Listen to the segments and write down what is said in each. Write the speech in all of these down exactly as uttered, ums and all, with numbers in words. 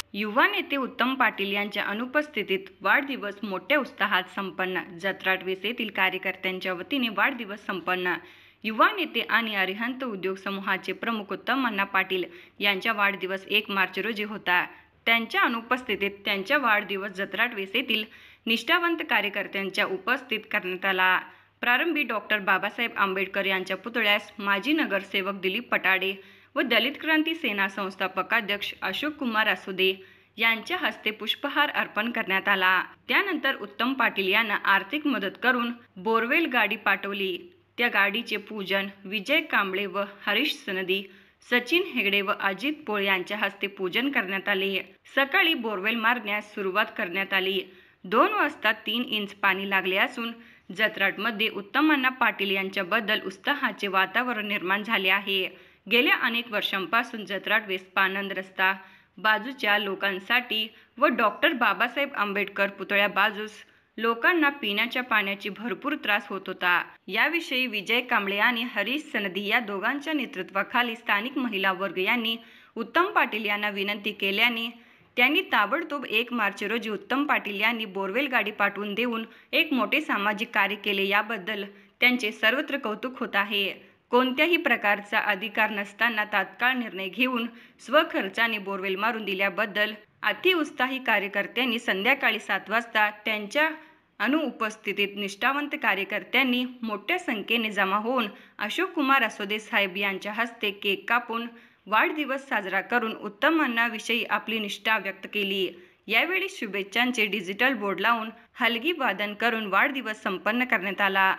युवा नेते उत्तम पाटील यांच्या अनुपस्थितीत वाढदिवस मोठ्या उत्साहात संपन्न. जत्राट वीस येथील कार्यकर्त्यांच्या वतीने वाढदिवस संपन्न. युवा नेते आणि अरिहंत उद्योग समूहाचे प्रमुख उत्तम अण्णा पाटील यांचा वाढदिवस एक मार्च रोजी होता. त्यांच्या अनुपस्थितीत त्यांचा वाढदिवस जत्राट वीस येथील निष्ठावंत कार्यकर्त्यांच्या उपस्थित करण्यात आला. प्रारंभी डॉक्टर बाबासाहेब आंबेडकर यांच्या पुतळ्यास माजी नगरसेवक दिलीप पटाडे व दलित क्रांती सेना संस्थापकाध्यक्ष अशोक कुमार असुदे यांच्या हस्ते पुष्पहार अर्पण करण्यात आला. त्यानंतर उत्तम पाटील यांना आर्थिक मदत करून बोरवेल गाडी पाठवली. त्या गाडीचे पूजन विजय कांबळे व हरीश सनदी, सचिन हेगडे व अजित पोळ यांच्या हस्ते पूजन करण्यात आले. सकाळी बोरवेल मारण्यास सुरुवात करण्यात आली. दोन वाजता तीन इंच पाणी लागले असून जत्राटमध्ये उत्तम अण्णा पाटील यांच्याबद्दल उत्साहाचे वातावरण निर्माण झाले आहे. गेल्या अनेक वर्षांपासून जत्राट वेस्ट पानंद रस्ता बाजूच्या लोकांसाठी व डॉक्टर बाबासाहेब आंबेडकर पुतळ्या बाजूस लोकांना पिण्याच्या पाण्याची भरपूर त्रास होत होता. याविषयी विजय कांबळे आणि हरीश सनदी या दोघांच्या नेतृत्वाखाली स्थानिक महिला वर्ग यांनी उत्तम पाटील यांना विनंती केल्याने त्यांनी ताबडतोब एक मार्च रोजी उत्तम पाटील यांनी बोरवेल गाडी पाठवून देऊन एक मोठे सामाजिक कार्य केले. याबद्दल त्यांचे सर्वत्र कौतुक होत आहे. कोणत्याही प्रकारचा अधिकार नसताना तात्काळ निर्णय घेऊन स्वखर्चाने बोरवेल मारून दिल्याबद्दल अतिउत्साही कार्यकर्त्यांनी संध्याकाळी सात वाजता त्यांच्या अनुपस्थितीत निष्ठावंत कार्यकर्त्यांनी मोठ्या संख्येने जमा होऊन अशोक कुमार असोदे साहेब यांच्या हस्ते केक कापून वाढदिवस साजरा करून उत्तम अण्णांविषयी आपली निष्ठा व्यक्त केली. यावेळी शुभेच्छांचे डिजिटल बोर्ड लावून हलगी वादन करून वाढदिवस संपन्न करण्यात आला.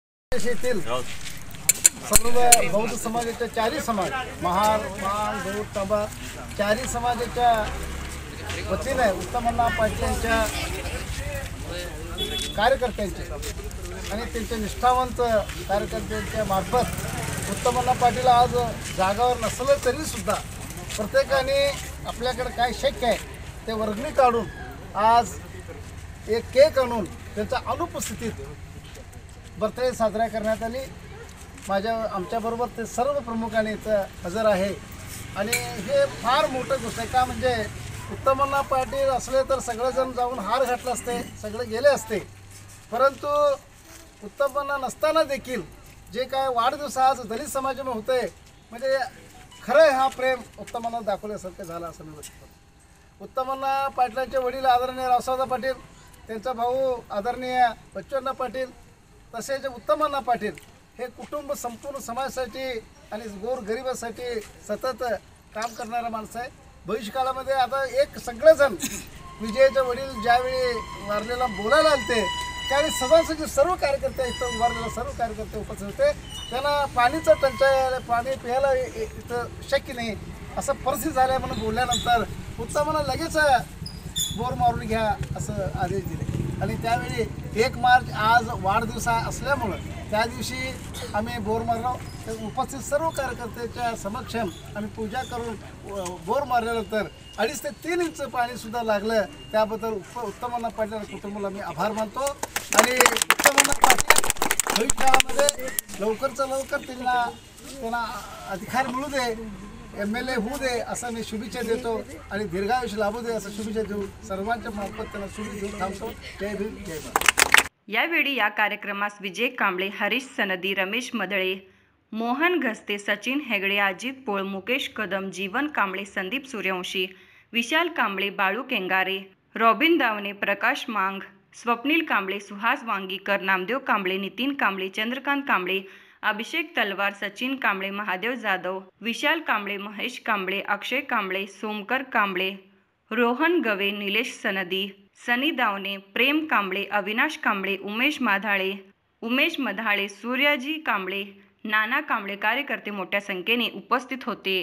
सर्व बौद्ध समाजाच्या चारही समाज महार मान गौड तांबा चारही समाजाच्या वतीने उत्तम अण्णा पाटलांच्या कार्यकर्त्यांचे आणि त्यांच्या निष्ठावंत कार्यकर्त्यांच्या मार्फत उत्तम अण्णा पाटील आज जागावर नसलं तरी सुद्धा प्रत्येकाने आपल्याकडे काय शक्य आहे ते वर्गणी काढून आज एक केक आणून त्यांच्या अनुपस्थितीत बर्थडे साजरा करण्यात आली. माझ्या आमच्याबरोबर ते सर्व प्रमुखांनी इथं हजर आहे आणि हे फार मोठं गोष्ट आहे. का म्हणजे उत्तम अण्णा पाटील असले तर सगळेजण जाऊन हार घातला असते, सगळे गेले असते, परंतु उत्तम अण्णा नसताना देखील जे काय वाढदिवस आज दलित समाजामध्ये होते म्हणजे खरं हा प्रेम उत्तम अण्णा दाखवल्यासारखं झालं असं मी वाटतं. उत्तम अण्णा पाटलांचे वडील आदरणीय रावसाहेब पाटील, त्यांचा भाऊ आदरणीय बच्चूअण्णा पाटील, तसेच उत्तम अण्णा पाटील हे कुटुंब संपूर्ण समाजासाठी आणि गोरगरिबासाठी सतत काम करणारा माणसं आहे. भविष्यकाळामध्ये आता एक सगळेजण विजयाचे वडील ज्यावेळी वारलेला बोलायला आलते त्यावेळी सदांचे सर्व कार्यकर्ते इथं उभारलेले सर्व कार्यकर्ते उपस्थित होते. त्यांना पाणीचं टंचाई, पाणी प्यायला इथं शक्य नाही असं परिस्थिती झाल्या म्हणून बोलल्यानंतर उत्तमानं लगेच बोर मारून घ्या असं आदेश दिले आणि त्यावेळी एक मार्च आज वाढदिवस असल्यामुळं त्या दिवशी आम्ही बोर मारलो. उपस्थित सर्व कार्यकर्त्याच्या समक्षम आम्ही पूजा करून बोर मारल्यानंतर अडीच ते तीन इंच पाणीसुद्धा लागलं. त्याबद्दल उप उत्तम अण्णा पाटील कुटुंबाला मी आभार मानतो आणि उत्तम अण्णा पाटील भविष्यकाळामध्ये लवकरचं लवकर त्यांना त्यांना अधिकार मिळू दे, एम एल ए होऊ दे असं मी शुभेच्छा देतो आणि दीर्घायुष्य लाभू दे असं शुभेच्छा देऊ. सर्वांच्या मार्फत त्यांना शुभेच्छा देऊन थांबतो. जय भीम जय भारत. यावेळी या कार्यक्रमास विजय कांबळे, हरीश सनदी, रमेश मदळे, मोहन घस्ते, सचिन हेगडे, अजित पोळ, मुकेश कदम, जीवन कांबळे, संदीप सूर्यवंशी, विशाल कांबळे, बाळू केंगारे, रॉबिन दावणे, प्रकाश मांग, स्वप्नील कांबळे, सुहास वांगीकर, नामदेव कांबळे, नितीन कांबळे, चंद्रकांत कांबळे, अभिषेक तलवार, सचिन कांबळे, महादेव जाधव, विशाल कांबळे, महेश कांबळे, अक्षय कांबळे, सोमकर कांबळे, रोहन गवे, निलेश सनदी, सनी दावणे, प्रेम कांबळे, अविनाश कांबळे, उमेश माधाळे, उमेश मधाळे, सूर्याजी कांबळे, नाना कांबळे कार्यकर्ते मोठ्या संख्येने उपस्थित होते.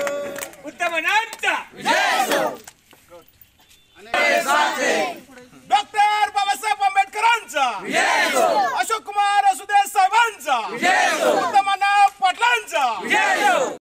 उत्तम अण्णा विजय